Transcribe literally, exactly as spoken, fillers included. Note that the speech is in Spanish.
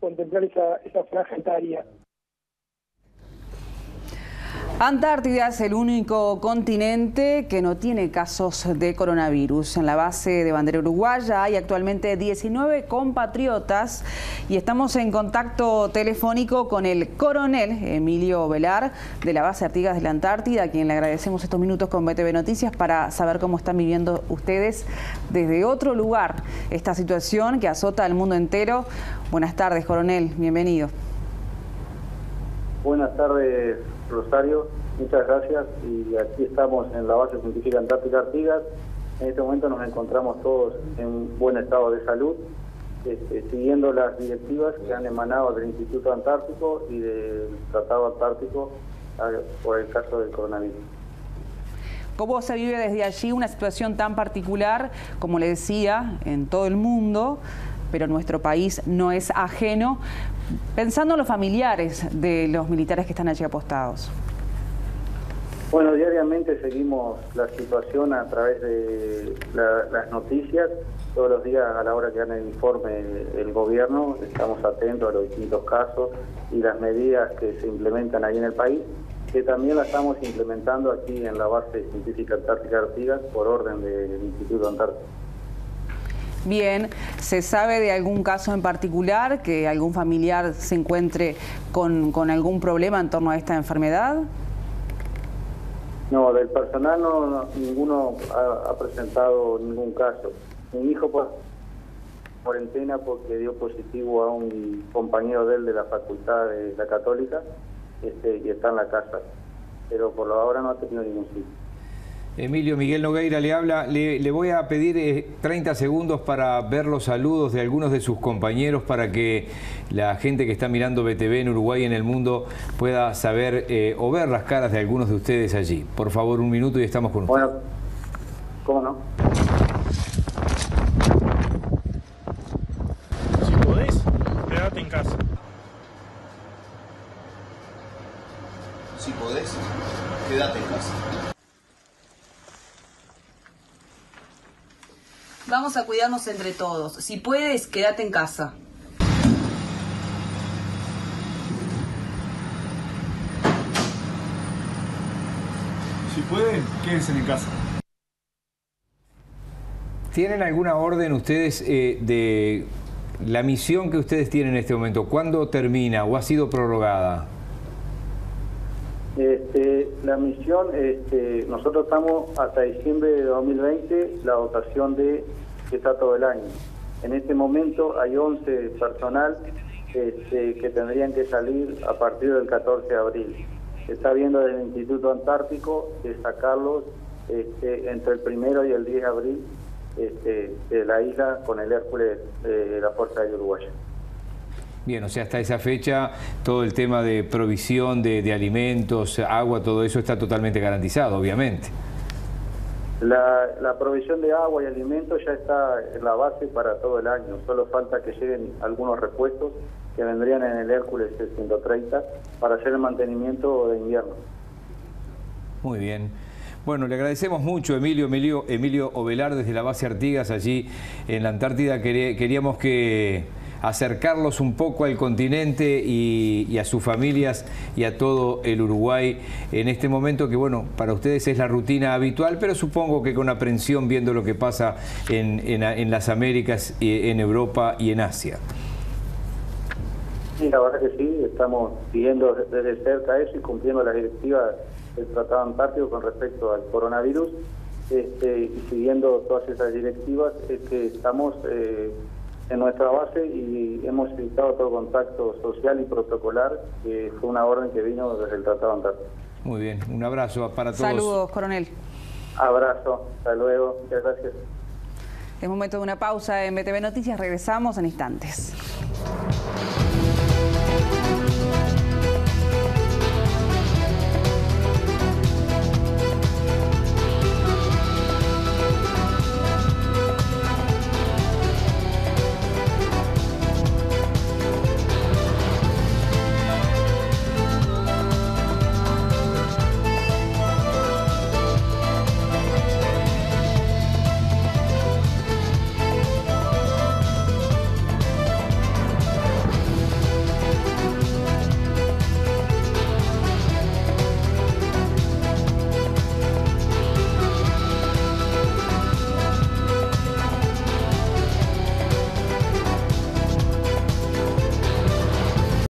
contemplar esa, esa franja etaria. Antártida es el único continente que no tiene casos de coronavirus. En la base de bandera uruguaya hay actualmente diecinueve compatriotas y estamos en contacto telefónico con el coronel Emilio Velar de la base Artigas de la Antártida, a quien le agradecemos estos minutos con B T V Noticias para saber cómo están viviendo ustedes desde otro lugar esta situación que azota al mundo entero. Buenas tardes, coronel, bienvenido. Buenas tardes, Rosario, muchas gracias, y aquí estamos en la base científica Antártica Artigas. En este momento nos encontramos todos en buen estado de salud, este, siguiendo las directivas que han emanado del Instituto Antártico y del Tratado Antártico por el caso del coronavirus. ¿Cómo se vive desde allí una situación tan particular, como le decía, en todo el mundo, pero nuestro país no es ajeno, pensando en los familiares de los militares que están allí apostados? Bueno, diariamente seguimos la situación a través de la, las noticias. Todos los días, a la hora que dan el informe del gobierno, estamos atentos a los distintos casos y las medidas que se implementan ahí en el país, que también las estamos implementando aquí en la base científica Antártica Artigas por orden del Instituto Antártico. Bien, ¿se sabe de algún caso en particular, que algún familiar se encuentre con, con algún problema en torno a esta enfermedad? No, del personal no, no ninguno ha, ha presentado ningún caso. Mi hijo por cuarentena porque dio positivo a un compañero de él de la facultad de la Católica, este, y está en la casa, pero por lo ahora no ha tenido ningún sitio. Emilio, Miguel Nogueira le habla. Le, le voy a pedir eh, treinta segundos para ver los saludos de algunos de sus compañeros para que la gente que está mirando B T V en Uruguay y en el mundo pueda saber eh, o ver las caras de algunos de ustedes allí. Por favor, un minuto y estamos con ustedes. Bueno, ¿cómo no? Si podés, quédate en casa. Si podés, quédate en casa. Vamos a cuidarnos entre todos. Si puedes, quédate en casa. Si pueden, quédense en casa. ¿Tienen alguna orden ustedes eh, de la misión que ustedes tienen en este momento? ¿Cuándo termina o ha sido prorrogada? Este, la misión, este, nosotros estamos hasta diciembre de dos mil veinte, la dotación de que está todo el año. En este momento hay once personal este, que tendrían que salir a partir del catorce de abril. Se está viendo desde el Instituto Antártico de sacarlos este, entre el primero y el diez de abril este, de la isla con el Hércules de la Fuerza Aérea Uruguaya. Bien, o sea, hasta esa fecha todo el tema de provisión de, de alimentos, agua, todo eso está totalmente garantizado, obviamente. La, la provisión de agua y alimentos ya está en la base para todo el año. Solo falta que lleguen algunos repuestos que vendrían en el Hércules ciento treinta para hacer el mantenimiento de invierno. Muy bien. Bueno, le agradecemos mucho, Emilio, Emilio, Emilio Ovelar, desde la base Artigas, allí en la Antártida. Queríamos que acercarlos un poco al continente y, y a sus familias y a todo el Uruguay en este momento que, bueno, para ustedes es la rutina habitual, pero supongo que con aprensión viendo lo que pasa en, en, en las Américas, en Europa y en Asia. Sí, la verdad que sí, estamos siguiendo desde cerca eso y cumpliendo las directivas del Tratado Antártico con respecto al coronavirus, este, y siguiendo todas esas directivas es que estamos eh, en nuestra base y hemos evitado todo contacto social y protocolar, que fue una orden que vino desde el Tratado Antártico. Muy bien, un abrazo para todos. Saludos, coronel. Abrazo, hasta luego, muchas gracias. Es momento de una pausa en B T V Noticias, regresamos en instantes.